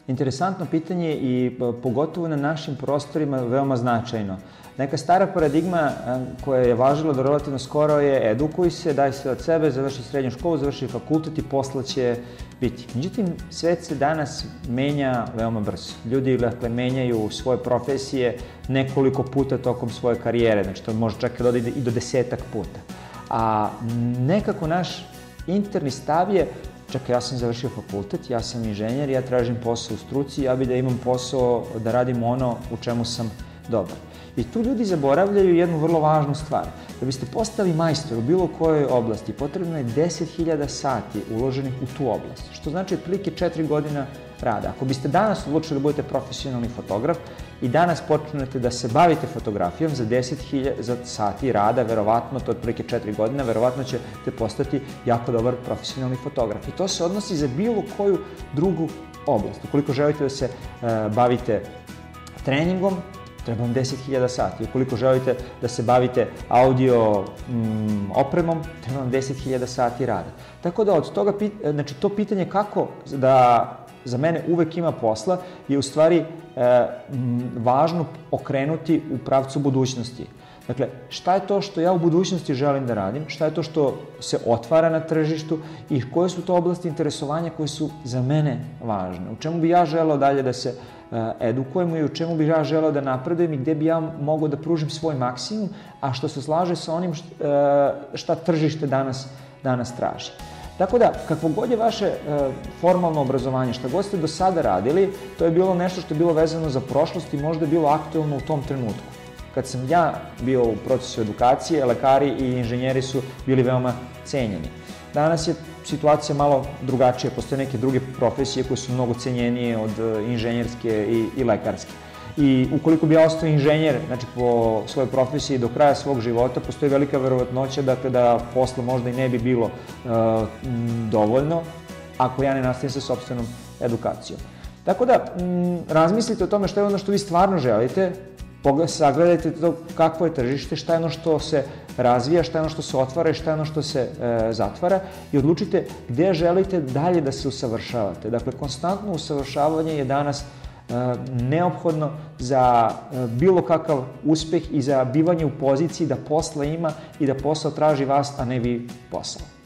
Interesantno pitanje i pogotovo na našim prostorima veoma značajno. Neka stara paradigma koja je važila do relativno skoro je edukuj se, daj sve od sebe, završi srednju školu, završi fakultet i posla će biti. Međutim, svet se danas menja veoma brzo. Ljudi menjaju svoje profesije nekoliko puta tokom svoje karijere, znači to može čak da ode i do 10 puta. A nekako naš interni stav je, čak ja sam završio fakultet, ja sam inženjer, ja tražim posao u struci, ja bih da imam posao da radim ono u čemu sam dobar. I tu ljudi zaboravljaju jednu vrlo važnu stvar. Da biste postali majstor u bilo kojoj oblasti, potrebno je 10.000 sati uloženih u tu oblast, što znači otprilike 4 godina rada. Ako biste danas odlučili da budete profesionalni fotograf i danas počnete da se bavite fotografijom za 10.000 sati rada, verovatno, to je otprilike 4 godina, verovatno ćete postati jako dobar profesionalni fotograf. I to se odnosi za bilo koju drugu oblast. Ukoliko želite da se bavite treningom, treba vam 10.000 sati. Ukoliko želite da se bavite audio opremom, treba vam 10.000 sati rada. Tako da od toga, znači to pitanje kako da za mene uvek ima posla je u stvari važno okrenuti u pravcu budućnosti. Dakle, šta je to što ja u budućnosti želim da radim, šta je to što se otvara na tržištu i koje su to oblasti interesovanja koje su za mene važne. U čemu bi ja želeo dalje da se edukujemo i u čemu bi ja želeo da napredujem i gde bi ja mogao da pružim svoj maksimum, a što se slaže sa onim šta tržište danas traži. Tako da, kakvo god je vaše formalno obrazovanje, šta god ste do sada radili, to je bilo nešto što je bilo vezano za prošlost i možda je bilo aktuelno u tom trenutku. Kad sam ja bio u procesu edukacije, lekari i inženjeri su bili veoma cenjeni. Danas je situacija malo drugačija, postoje neke druge profesije koje su mnogo cenjenije od inženjerske i lekarske. I ukoliko bi ja ostao inženjer, znači po svojoj profesiji do kraja svog života, postoji velika verovatnoća da posla možda i ne bi bilo dovoljno ako ja ne nastavim sa sopstvenom edukacijom. Tako da, razmislite o tome što je ono što vi stvarno želite, sagledajte to kakvo je tržište, šta je ono što se razvija, šta je ono što se otvara i šta je ono što se zatvara i odlučite gde želite dalje da se usavršavate. Dakle, konstantno usavršavanje je danas neophodno za bilo kakav uspeh i za bivanje u poziciji da posla ima i da posao traži vas, a ne vi posao.